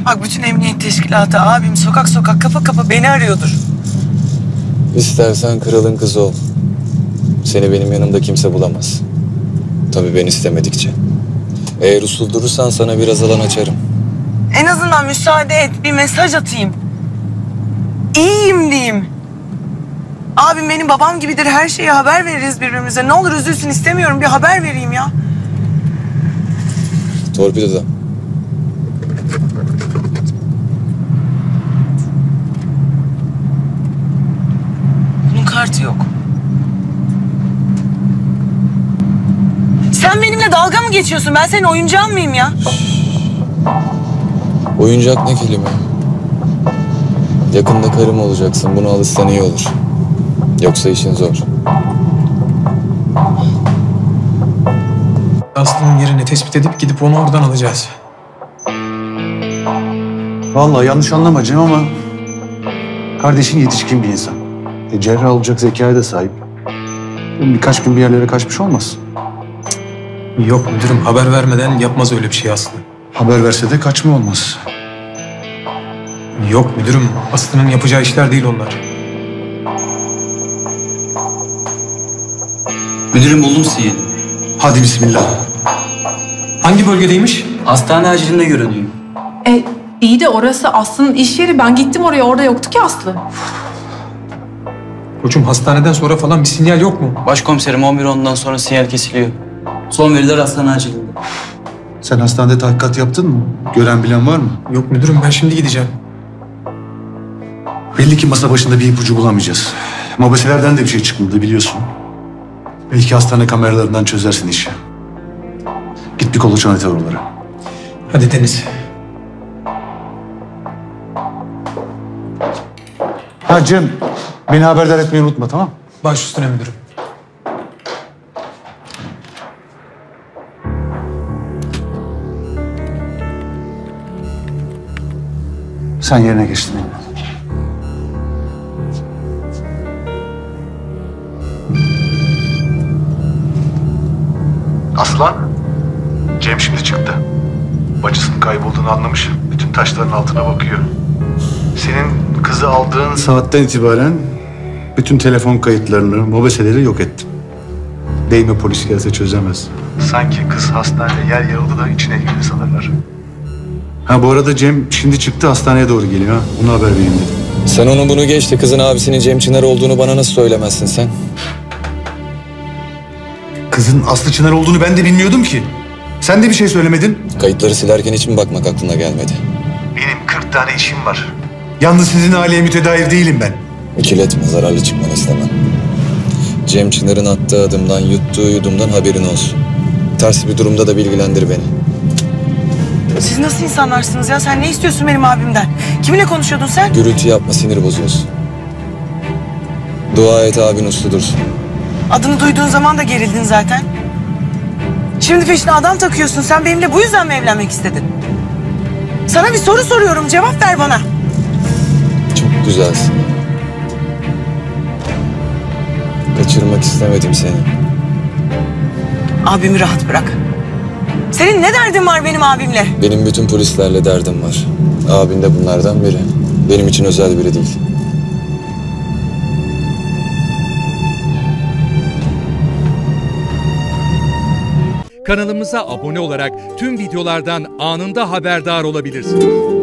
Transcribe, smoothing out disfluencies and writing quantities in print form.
Bak bütün emniyet teşkilatı, abim sokak sokak kapı kapı beni arıyordur. İstersen kralın kızı ol. Seni benim yanımda kimse bulamaz. Tabii ben istemedikçe. Eğer usul durursan sana biraz alan açarım. En azından müsaade et, bir mesaj atayım. İyiyim diyeyim. Abim benim babam gibidir, her şeye haber veririz birbirimize. Ne olur üzülsün istemiyorum, bir haber vereyim ya. Torpidoda. Bunun kartı yok. Sen benimle dalga mı geçiyorsun? Ben senin oyuncağın mıyım ya? Oyuncak ne kelime? Yakında karım olacaksın. Bunu alışsan iyi olur. Yoksa işin zor. Aslı'nın yerini tespit edip gidip onu oradan alacağız. Vallahi yanlış anlama Cem ama kardeşin yetişkin bir insan. Cerrah olacak zekaya da sahip. Birkaç gün bir yerlere kaçmış olmaz. Yok müdürüm, haber vermeden yapmaz öyle bir şey Aslı. Haber verse de kaçma olmaz. Yok müdürüm, Aslı'nın yapacağı işler değil onlar. Müdürüm buldum sizi. Hadi bismillah. Hangi bölgedeymiş? Hastane acilinde görünüyor. İyi de orası Aslı'nın iş yeri. Ben gittim oraya, orada yoktu ki Aslı. Koçum hastaneden sonra falan bir sinyal yok mu? Başkomiserim 11.10'dan sonra sinyal kesiliyor. Son veriler hastane acilinde. Sen hastanede tahkikat yaptın mı? Gören bilen var mı? Yok müdürüm, ben şimdi gideceğim. Belli ki masa başında bir ipucu bulamayacağız. Mobeselerden de bir şey çıkmadı biliyorsun. Belki hastane kameralarından çözersin işi. Git bir kolaçan et oralara. Hadi Deniz. Ha Cem, beni haberdar etmeyi unutma tamam? Baş üstüne müdürüm. Sen yerine geçtin. Aslan, Cem şimdi çıktı. Bacısının kaybolduğunu anlamış. Bütün taşların altına bakıyor. Senin kızı aldığın saatten itibaren bütün telefon kayıtlarını, mobeseleri yok ettim. Değme polis gelse çözemez. Sanki kız hastanede yer yarıldı da içine girdi sanırlar. Ha bu arada Cem şimdi çıktı hastaneye doğru geliyor ha. Bunu haber vereyim dedim. Sen onun bunu geçti. Kızın abisinin Cem Çınar olduğunu bana nasıl söylemezsin sen? Kızın Aslı Çınar olduğunu ben de bilmiyordum ki. Sen de bir şey söylemedin. Kayıtları silerken hiç mi bakmak aklına gelmedi? Benim 40 tane işim var. Yalnız sizin aileye mütedayir değilim ben. İkiletme, zararlı çıkmanı istemem. Cem Çınar'ın attığı adımdan, yuttuğu yudumdan haberin olsun. Ters bir durumda da bilgilendir beni. Siz nasıl insanlarsınız ya? Sen ne istiyorsun benim abimden? Kiminle konuşuyordun sen? Gürültü yapma, sinir bozuyorsun. Dua et abin uslu dursun. Adını duyduğun zaman da gerildin zaten. Şimdi peşine adam takıyorsun. Sen benimle bu yüzden mi evlenmek istedin? Sana bir soru soruyorum. Cevap ver bana. Çok güzelsin. Kaçırmak istemedim seni. Abimi rahat bırak. Senin ne derdin var benim abimle? Benim bütün polislerle derdim var. Abin de bunlardan biri. Benim için özel biri değil. Kanalımıza abone olarak tüm videolardan anında haberdar olabilirsiniz.